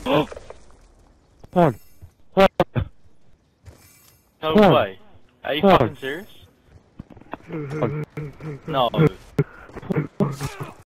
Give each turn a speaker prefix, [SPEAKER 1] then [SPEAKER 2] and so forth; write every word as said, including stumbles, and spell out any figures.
[SPEAKER 1] Hold on. Hold on.
[SPEAKER 2] No
[SPEAKER 1] Hold on.
[SPEAKER 2] way. Are you
[SPEAKER 1] Hold
[SPEAKER 2] fucking
[SPEAKER 1] on.
[SPEAKER 2] serious?
[SPEAKER 1] Hold on.
[SPEAKER 2] No.